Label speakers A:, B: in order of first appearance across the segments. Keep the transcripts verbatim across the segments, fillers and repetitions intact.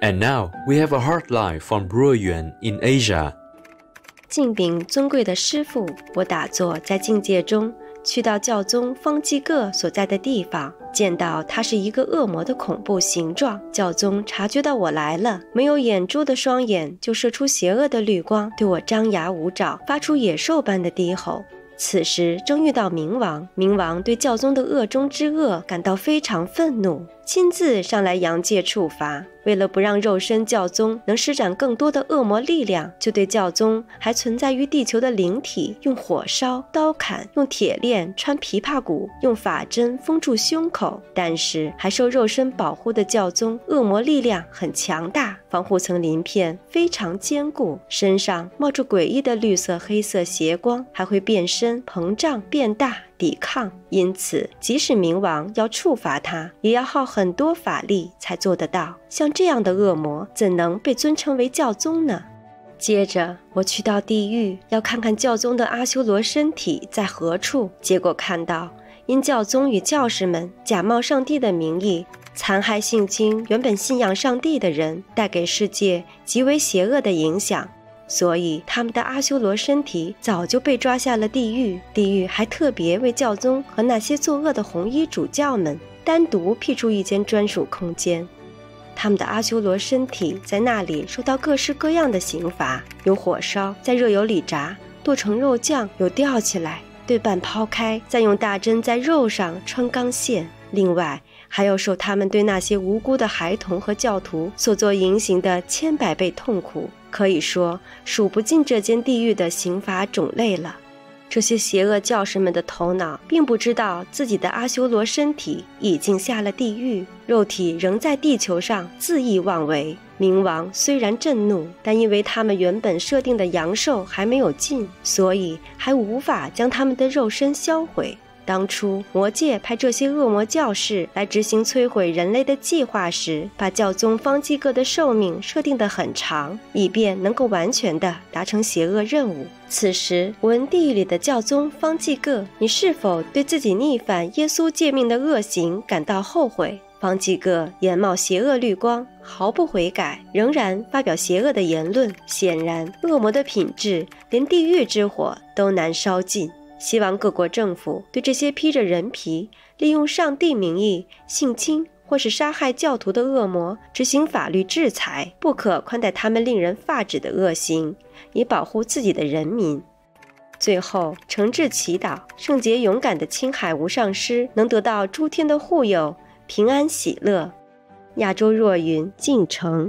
A: And now we have a hotline from Bruyuan in Asia.
B: 敬禀尊贵的师父，我打坐在境界中，去到教宗方济各所在的地方，见到他是一个恶魔的恐怖形状。教宗察觉到我来了，没有眼珠的双眼就射出邪恶的绿光，对我张牙舞爪，发出野兽般的低吼。此时正遇到冥王，冥王对教宗的恶中之恶感到非常愤怒，亲自上来阳界处罚。为了不让肉身教宗能施展更多的恶魔力量，就对教宗还存在于地球的灵体用火烧、刀砍，用铁链穿琵琶骨，用法针封住胸口。但是还受肉身保护的教宗，恶魔力量很强大，防护层鳞片非常坚固，身上冒着诡异的绿色、黑色邪光，还会变身、膨胀、变大。抵抗，因此即使冥王要处罚他，也要耗很多法力才做得到。像这样的恶魔怎能被尊称为教宗呢？接着我去到地狱，要看看教宗的阿修罗身体在何处，结果看到因教宗与教士们假冒上帝的名义残害性侵原本信仰上帝的人，带给世界极为邪恶的影响，所以他们的阿修罗身体早就被抓下了地狱。地狱还特别为教宗和那些作恶的红衣主教们单独辟出一间专属空间，他们的阿修罗身体在那里受到各式各样的刑罚，有火烧，在热油里炸，剁成肉酱，有吊起来，对半抛开，再用大针在肉上穿钢线。另外还要受他们对那些无辜的孩童和教徒所做淫行的千百倍痛苦，可以说数不尽这间地狱的刑罚种类了。这些邪恶教士们的头脑并不知道自己的阿修罗身体已经下了地狱，肉体仍在地球上恣意妄为。冥王虽然震怒，但因为他们原本设定的阳寿还没有尽，所以还无法将他们的肉身销毁。当初魔界派这些恶魔教士来执行摧毁人类的计划时，把教宗方济各的寿命设定得很长，以便能够完全地达成邪恶任务。此时我问地狱里的教宗方济各，你是否对自己逆反耶稣诫命的恶行感到后悔？方济各眼冒邪恶绿光，毫不悔改，仍然发表邪恶的言论。显然恶魔的品质连地狱之火都难烧尽。希望各国政府对这些披着人皮利用上帝名义性侵或是杀害教徒的恶魔执行法律制裁，不可宽待他们令人发指的恶行，以保护自己的人民。最后诚挚祈祷圣洁勇敢的青海无上师能得到诸天的护佑，平安喜乐。亚洲若云进城。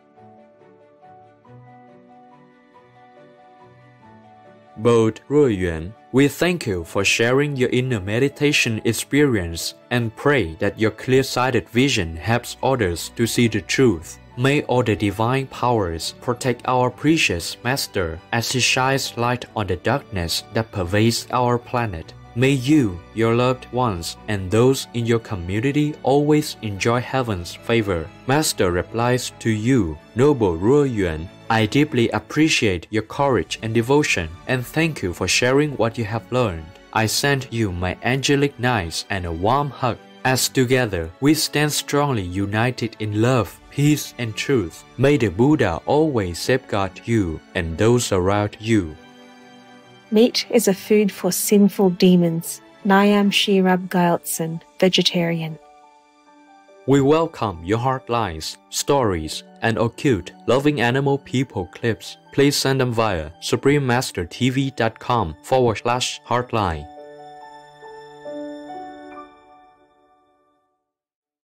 A: Bold Ruyuan, we thank you for sharing your inner meditation experience and pray that your clear-sighted vision helps others to see the truth. May all the divine powers protect our precious Master as he shines light on the darkness that pervades our planet. May you, your loved ones, and those in your community always enjoy heaven's favor. Master replies to you, Noble Ruyuan, I deeply appreciate your courage and devotion, and thank you for sharing what you have learned. I send you my angelic nights and a warm hug, as together we stand strongly united in love, peace, and truth. May the Buddha always safeguard you and those around you.
C: Meat is a food for sinful demons. Nyam Shirab Gailtson, vegetarian.
A: We welcome your heartlines, stories, and occult, loving animal people clips. Please send them via suprememastertv.com forward slash heartline.